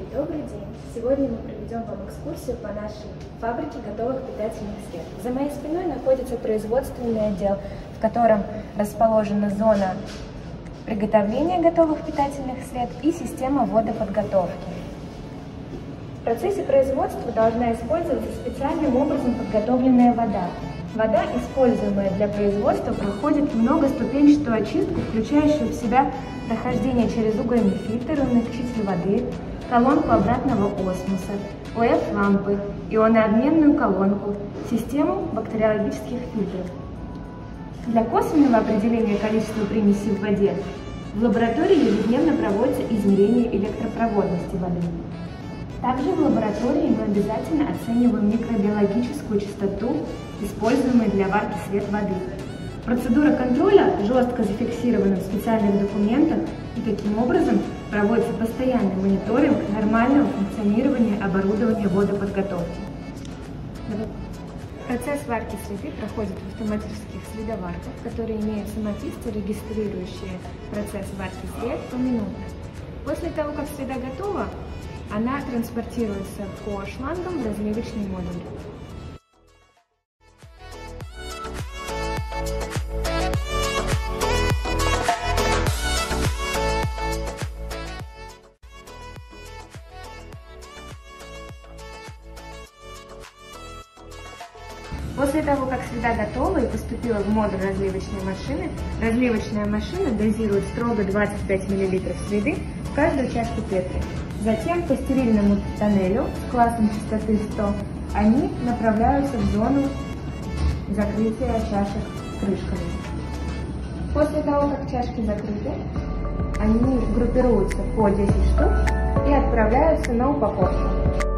Добрый день! Сегодня мы проведем вам экскурсию по нашей фабрике готовых питательных средств. За моей спиной находится производственный отдел, в котором расположена зона приготовления готовых питательных средств и система водоподготовки. В процессе производства должна использоваться специальным образом подготовленная вода. Вода, используемая для производства, проходит многоступенчатую очистку, включающую в себя прохождение через угольный фильтр, умягчитель воды, колонку обратного осмоса, ОФ-лампы, ионообменную колонку, систему бактериологических фильтров. Для косвенного определения количества примесей в воде в лаборатории ежедневно проводится измерение электропроводности воды. Также в лаборатории мы обязательно оцениваем микробиологическую чистоту, используемой для варки сред воды. Процедура контроля жестко зафиксирована в специальных документах, и таким образом проводится постоянный мониторинг нормального функционирования оборудования водоподготовки. Процесс варки среды проходит в автоматических средоварках, которые имеют самописцы, регистрирующие процесс варки сред поминутно. После того, как среда готова, она транспортируется по шлангам в разливочный модуль. После того, как среда готова и поступила в модуль разливочная машина дозирует строго 25 мл среды в каждую чашку Петри. Затем по стерильному тоннелю с классом чистоты 100 они направляются в зону закрытия чашек крышками. После того, как чашки закрыты, они группируются по 10 штук и отправляются на упаковку.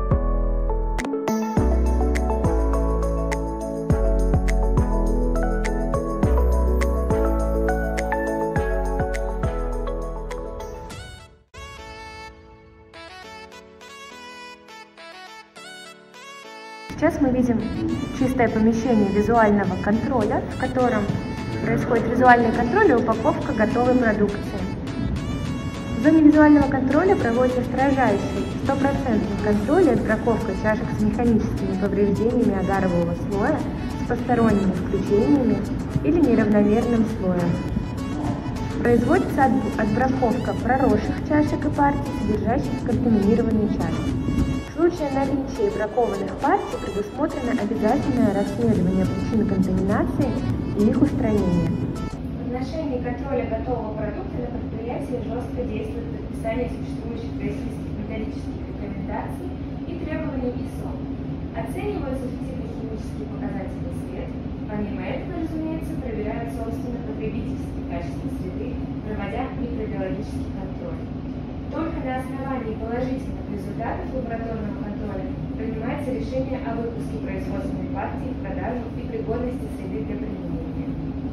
Сейчас мы видим чистое помещение визуального контроля, в котором происходит визуальный контроль и упаковка готовой продукции. В зоне визуального контроля проводится строжайший 100% контроль и отбраковка чашек с механическими повреждениями агарового слоя, с посторонними включениями или неравномерным слоем. Производится отбраковка проросших чашек и партий, содержащих контаминированные чашки. В случае наличия бракованных партий предусмотрено обязательное расследование причин контаминации и их устранение. В отношении контроля готового продукта на предприятии жестко действует предписание существующих российских методических рекомендаций и требований ИСО. Оцениваются физико-химические показатели сред, помимо этого, разумеется, проверяют собственно потребительские качества среды, проводя микробиологический контроль. Только на основании положительных результатов лабораторного контроля принимается решение о выпуске производственной партии в продажу и пригодности среды для применения.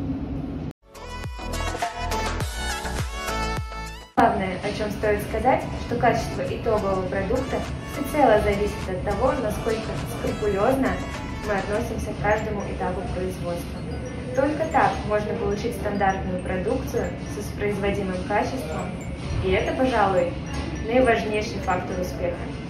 Главное, о чем стоит сказать, что качество итогового продукта всецело зависит от того, насколько скрупулезно мы относимся к каждому этапу производства. Только так можно получить стандартную продукцию с воспроизводимым качеством, и это, пожалуй, наиважнейший фактор успеха.